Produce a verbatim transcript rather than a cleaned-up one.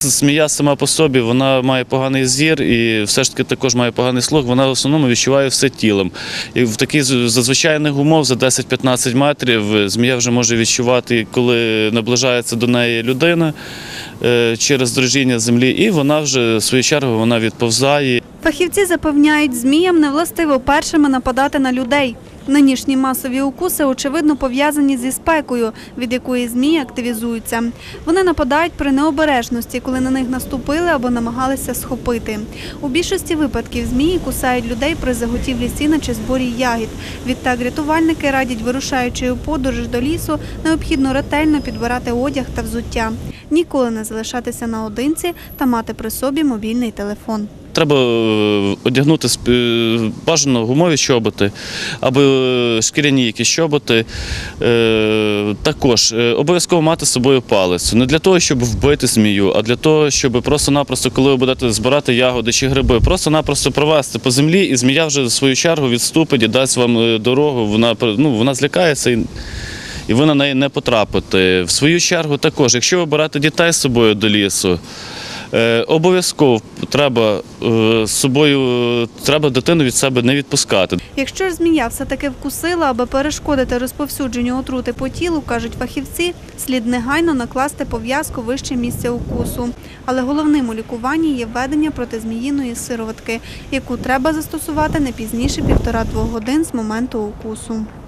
Змія сама по собі, вона має поганий зір і все ж таки також має поганий слух, вона в основному відчуває все тілом. І в таких зазвичайних умов за десять-п'ятнадцять метрів змія вже може відчувати, коли наближається до неї людина через дрижіння землі, і вона вже, в свою чергу, вона відповзає. Фахівці запевняють, зміям не властиво першими нападати на людей. Нинішні масові укуси, очевидно, пов'язані зі спекою, від якої змії активізуються. Вони нападають при необережності, коли на них наступили або намагалися схопити. У більшості випадків змії кусають людей при заготівлі сіна чи зборі ягід. Відтак рятувальники радять, вирушаючи у подорож до лісу, необхідно ретельно підбирати одяг та взуття. Ніколи не залишатися наодинці та мати при собі мобільний телефон. Треба одягнути бажано гумові чоботи або шкіряні якісь чоботи. Також обов'язково мати з собою палицю. Не для того, щоб вбити змію, а для того, щоб просто-напросто, коли ви будете збирати ягоди чи гриби, просто-напросто провести по землі, і змія вже в свою чергу відступить і дасть вам дорогу. Вона, ну, вона злякається і... і ви на неї не потрапите. В свою чергу також, якщо ви берете дітей з собою до лісу, обов'язково треба з собою, треба дитину від себе не відпускати. Якщо ж змія все-таки вкусила, аби перешкодити розповсюдженню отрути по тілу, кажуть фахівці, слід негайно накласти пов'язку вище місця укусу. Але головним у лікуванні є введення протизміїної сироватки, яку треба застосувати не пізніше півтора-двох годин з моменту укусу.